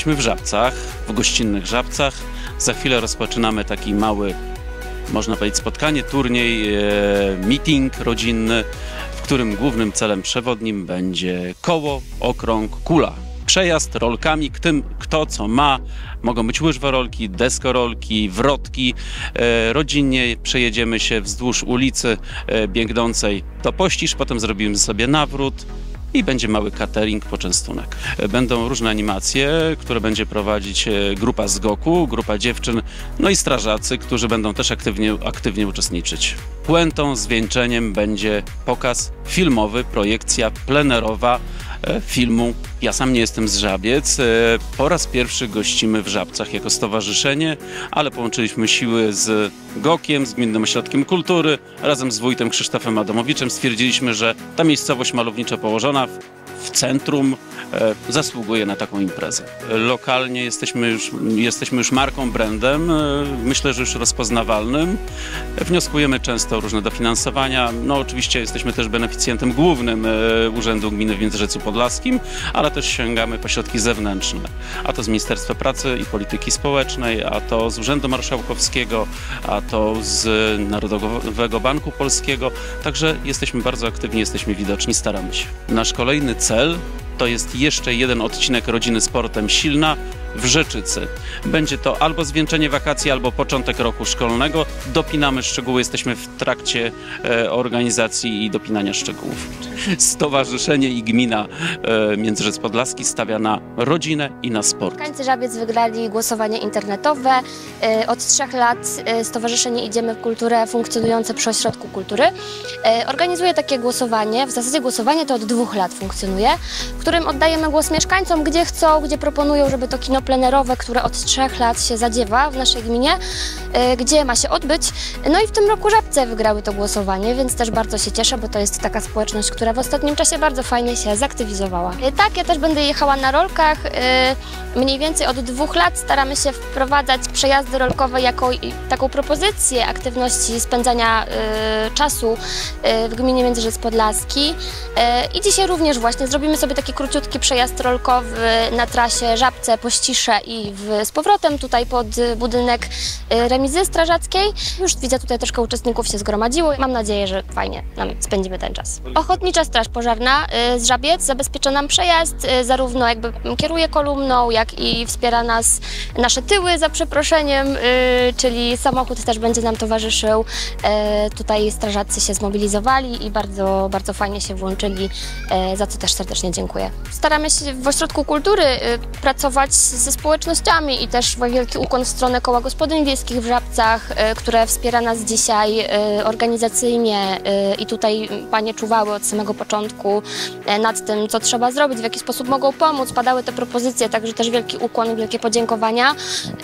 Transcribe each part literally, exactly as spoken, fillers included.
Jesteśmy w Żabcach, w gościnnych Żabcach. Za chwilę rozpoczynamy taki mały, można powiedzieć, spotkanie, turniej, e, meeting rodzinny, w którym głównym celem przewodnim będzie koło, okrąg, kula. Przejazd rolkami, kto, kto co ma. Mogą być łyżworolki, deskorolki, wrotki. E, rodzinnie przejedziemy się wzdłuż ulicy e, biegnącej do Pościsz, potem zrobimy sobie nawrót i będzie mały catering, poczęstunek. Będą różne animacje, które będzie prowadzić grupa z Goku, grupa dziewczyn, no i strażacy, którzy będą też aktywnie, aktywnie uczestniczyć. Puentą, zwieńczeniem będzie pokaz filmowy, projekcja plenerowa filmu. Ja sam nie jestem z Żabiec. Po raz pierwszy gościmy w Żabcach jako stowarzyszenie, ale połączyliśmy siły z Gokiem, z Gminnym Ośrodkiem Kultury, razem z wójtem Krzysztofem Adamowiczem. Stwierdziliśmy, że ta miejscowość malowniczo położona w, w centrum e, zasługuje na taką imprezę. Lokalnie jesteśmy już, jesteśmy już marką, brandem, e, myślę, że już rozpoznawalnym. Wnioskujemy często o różne dofinansowania. No oczywiście jesteśmy też beneficjentem głównym e, Urzędu Gminy w Międzyrzeczu Podlaskim, ale też sięgamy po środki zewnętrzne. A to z Ministerstwa Pracy i Polityki Społecznej, a to z Urzędu Marszałkowskiego, a to z Narodowego Banku Polskiego. Także jesteśmy bardzo aktywni, jesteśmy widoczni, staramy się. Nasz kolejny cel to jest jeszcze jeden odcinek Rodziny Sportem Silna w Rzeczycy. Będzie to albo zwieńczenie wakacji, albo początek roku szkolnego. Dopinamy szczegóły, jesteśmy w trakcie e, organizacji i dopinania szczegółów. Stowarzyszenie i gmina e, Międzyrzec Podlaski stawia na rodzinę i na sport. Mieszkańcy Żabiec wygrali głosowanie internetowe. E, od trzech lat e, Stowarzyszenie Idziemy w Kulturę, funkcjonujące przy Ośrodku Kultury, e, organizuje takie głosowanie. W zasadzie głosowanie to od dwóch lat funkcjonuje, w którym oddajemy głos mieszkańcom, gdzie chcą, gdzie proponują, żeby to kino plenerowe, które od trzech lat się zadziewa w naszej gminie, y, gdzie ma się odbyć. No i w tym roku Żabce wygrały to głosowanie, więc też bardzo się cieszę, bo to jest taka społeczność, która w ostatnim czasie bardzo fajnie się zaktywizowała. Y, tak, ja też będę jechała na rolkach. Y, mniej więcej od dwóch lat staramy się wprowadzać przejazdy rolkowe jako y, taką propozycję aktywności spędzania y, czasu y, w gminie Międzyrzec Podlaski. Y, I dzisiaj również właśnie zrobimy sobie taki króciutki przejazd rolkowy na trasie Żabce, Pościsze i w, z powrotem tutaj pod budynek remizy strażackiej. Już widzę, tutaj troszkę uczestników się zgromadziło. Mam nadzieję, że fajnie nam spędzimy ten czas. Ochotnicza Straż Pożarna z Żabiec zabezpiecza nam przejazd, zarówno jakby kieruje kolumną, jak i wspiera nas nasze tyły, za przeproszeniem, czyli samochód też będzie nam towarzyszył. Tutaj strażacy się zmobilizowali i bardzo, bardzo fajnie się włączyli, za co też serdecznie dziękuję. Staramy się w Ośrodku Kultury pracować ze społecznościami i też wielki ukłon w stronę Koła Gospodyń Wiejskich w Żabcach, które wspiera nas dzisiaj organizacyjnie i tutaj panie czuwały od samego początku nad tym, co trzeba zrobić, w jaki sposób mogą pomóc. Padały te propozycje, także też wielki ukłon i wielkie podziękowania.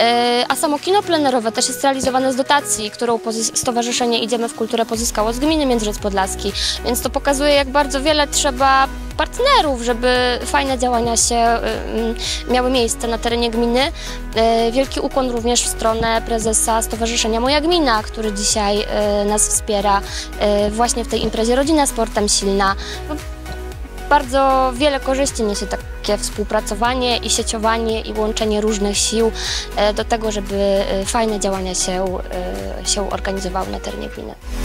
A samo kino plenerowe też jest realizowane z dotacji, którą Stowarzyszenie Idziemy w Kulturę pozyskało z gminy Międzyrzec Podlaski, więc to pokazuje, jak bardzo wiele trzeba partnerów, żeby fajne działania się y, miały miejsce na terenie gminy. Y, wielki ukłon również w stronę prezesa Stowarzyszenia Moja Gmina, który dzisiaj y, nas wspiera y, właśnie w tej imprezie Rodzina Sportem Silna. Bardzo wiele korzyści niesie takie współpracowanie i sieciowanie i łączenie różnych sił do tego, żeby fajne działania się, się organizowały na terenie gminy.